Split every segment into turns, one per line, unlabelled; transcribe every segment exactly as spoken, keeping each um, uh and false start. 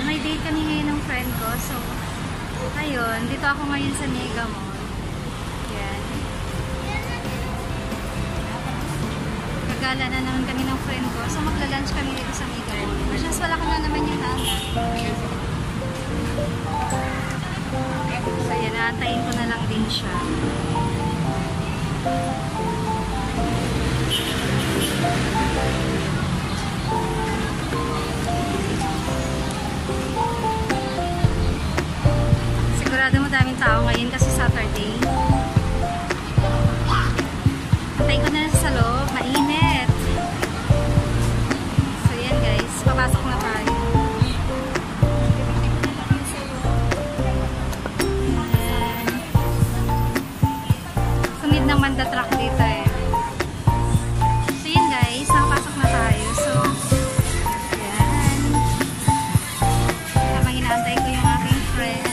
may date kami ngayon ng friend ko. So, ayun. Dito ako ngayon sa Mega Mall. Yan. Gala na naman kami ng friend ko. So, magla-lunch kami dito sa Mega Mall. Just wala ko na naman yung handa. So, yan. Naantayin ko na lang din siya. Sigurado madaming tao ngayon kasi Saturday. Antay ko na sa loob. Mainit. So, yan guys. Papasok na tayo. Ayan. Sumid ng Manda truck dito eh. So, yan guys. Nakapasok na tayo. So, yan. Habang inaantay ko yung aking friend.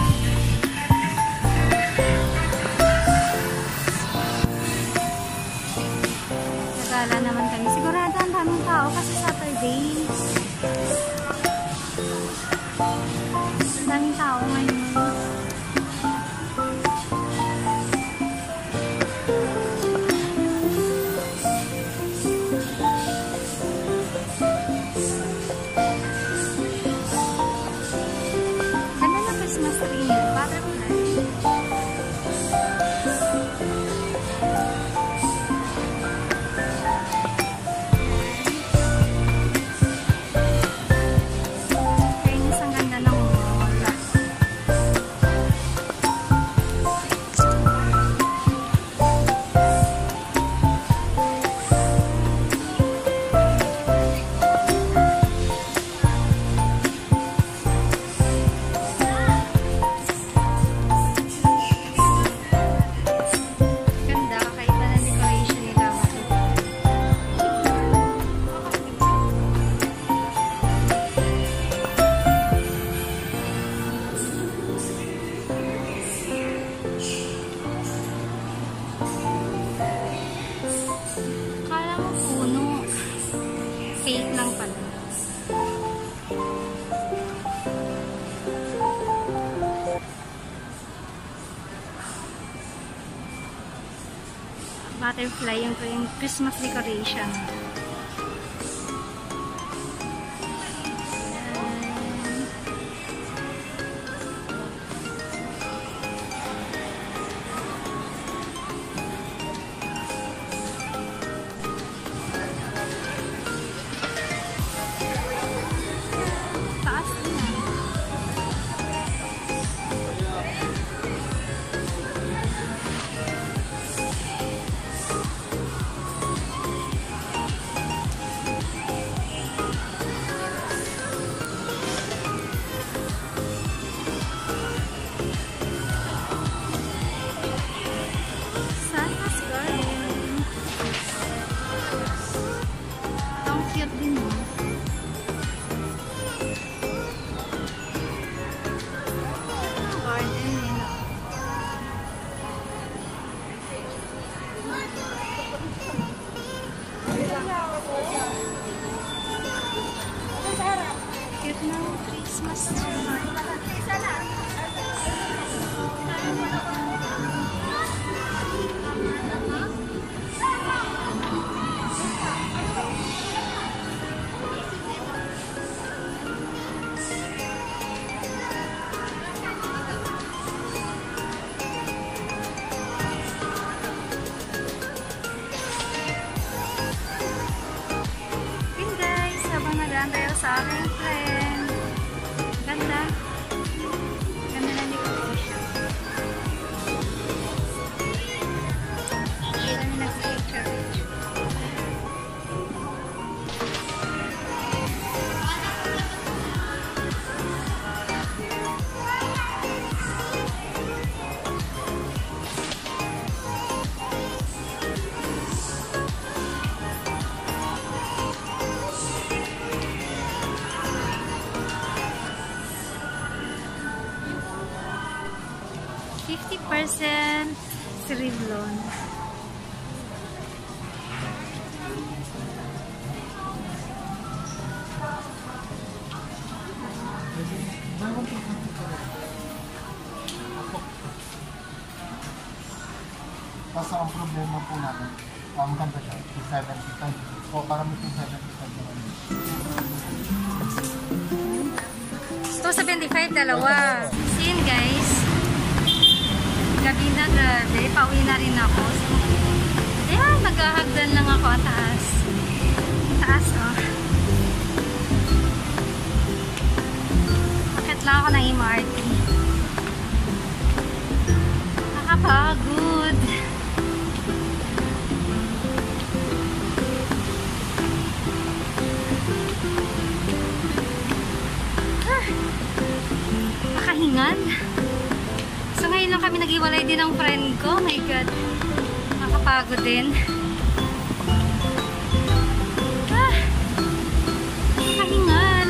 Gala naman kami. Sigurado ang daming tao kasi Saturday. Ang daming tao ngayon. Ganda na Christmas tree nila. Butterfly. Fake lang pala. Butterfly yung, yung Christmas decoration. Christmas tayo sa aking friend. Ganda. Ganda na decoration. Dito na nag-picture. fifty percent Revlon.
Tapos ang problema po natin, ang ganda siya, two seventy-five. O parang may two seventy-five naman.
two seventy-five, dalawa. So yun guys. Gabi na, grabe. Pauwi na rin ako. So, ayan, maghahagdan lang ako at taas. Taas, oh. Akit lang ako ng M R T. Nakapagod. Ah, makahingan. So ngayon lang kami nag-iwalay din ng friend ko. Oh my God. Nakapagod din. Ah, makahingan.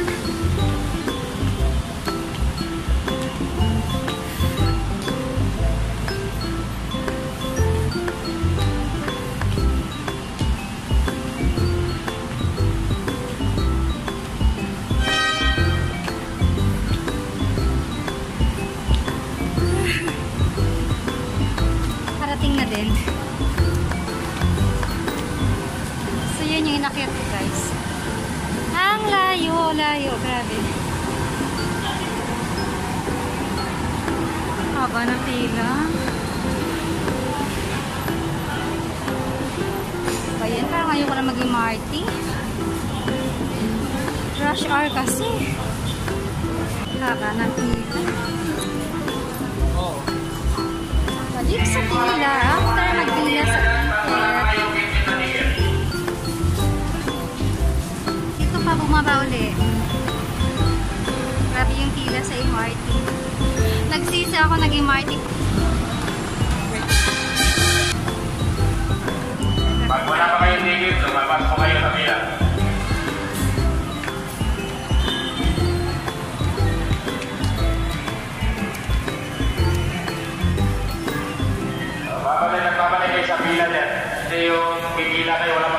Parating na din. So yun yung inakyat ko guys. Ang layo, layo, grabe. Haba ng pila. Ayan, parang ngayon ko na mag-M R T. Rush hour kasi. Haba ng pila. Dito sa pila, after magpila sa ticket, dito pa bumaba uli. Grabe yung pila sa M R T. Nagsisi ako nag-M R T.
Pag wala pa kayong ticket, lumabas po kayo sa pila. Babalik at babalik kayo sa pila din. Kasi yung pipila kayo, wala